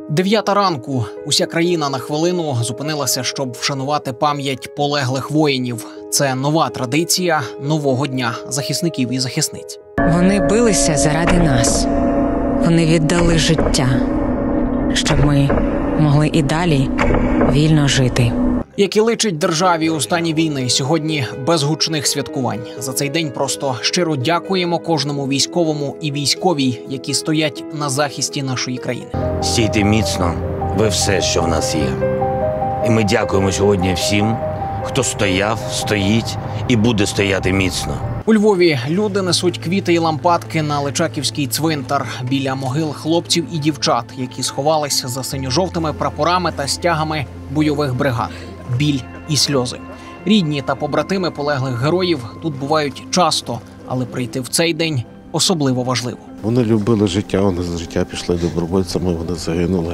9 ранку. Уся країна на хвилину зупинилася, щоб вшанувати пам'ять полеглих воїнів. Це нова традиція нового дня захисників і захисниць. Вони билися заради нас. Вони віддали життя, щоб ми могли і далі вільно жити. Як і личить державі у стані війни, сьогодні без гучних святкувань. За цей день просто щиро дякуємо кожному військовому і військовій, які стоять на захисті нашої країни. Стійте міцно, ви все, що в нас є. І ми дякуємо сьогодні всім, хто стояв, стоїть і буде стояти міцно. У Львові люди несуть квіти і лампадки на Личаківський цвинтар біля могил хлопців і дівчат, які сховались за синьо-жовтими прапорами та стягами бойових бригад. Біль і сльози. Рідні та побратими полеглих героїв тут бувають часто, але прийти в цей день особливо важливо. Вони любили життя, вони за життя пішли добровольцями, вони загинули.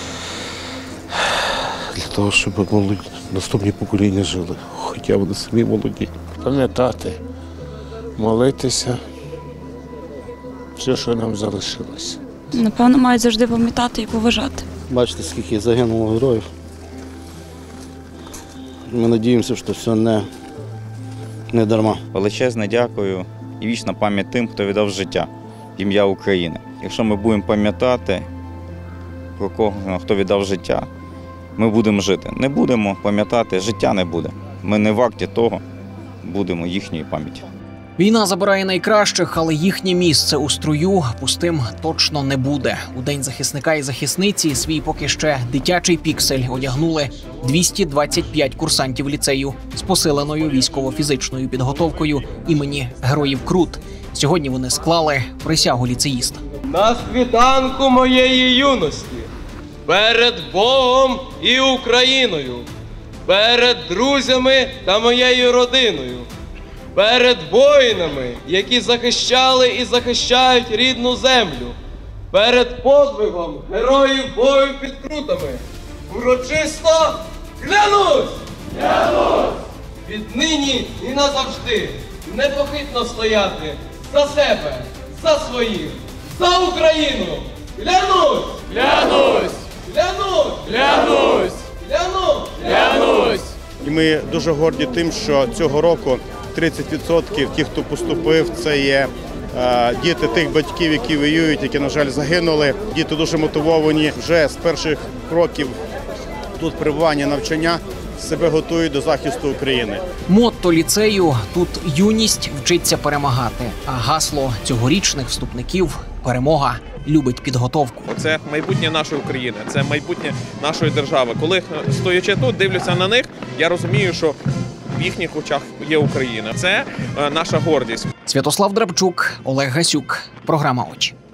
Для того, щоб наступні покоління жили, хоча вони самі молоді. Пам'ятати, молитися, все, що нам залишилося. Напевно, мають завжди пам'ятати і поважати. Бачите, скільки загинуло героїв. Ми сподіваємося, що все не дарма. Величезне дякую і вічна пам'ять тим, хто віддав життя в ім'я України. Якщо ми будемо пам'ятати про кого, хто віддав життя, ми будемо жити. Не будемо пам'ятати, життя не буде. Ми не варті того, будемо їхньої пам'яті. Війна забирає найкращих, але їхнє місце у струю пустим точно не буде. У День захисника і захисниці свій поки ще дитячий піксель одягнули 225 курсантів ліцею з посиленою військово-фізичною підготовкою імені Героїв Крут. Сьогодні вони склали присягу ліцеїста. На світанку моєї юності, перед Богом і Україною, перед друзями та моєю родиною, перед воїнами, які захищали і захищають рідну землю, перед подвигом героїв бою під Крутами, урочисто клянусь! Клянусь! Віднині і назавжди непохитно стояти за себе, за своїх, за Україну! Клянусь! Клянусь! Клянусь! Клянусь! Клянусь! Клянусь! І ми дуже горді тим, що цього року 30% тих, хто поступив, це є діти тих батьків, які воюють, які, на жаль, загинули. Діти дуже мотивовані вже з перших кроків тут перебування, навчання, себе готують до захисту України. Мотто ліцею «Тут юність вчиться перемагати», а гасло цьогорічних вступників «Перемога любить підготовку». Це майбутнє нашої України, це майбутнє нашої держави. Коли, стоячи тут, дивлюся на них, я розумію, що в їхніх очах є Україна. Це наша гордість. Святослав Драбчук, Олег Гасюк. Програма «Очі».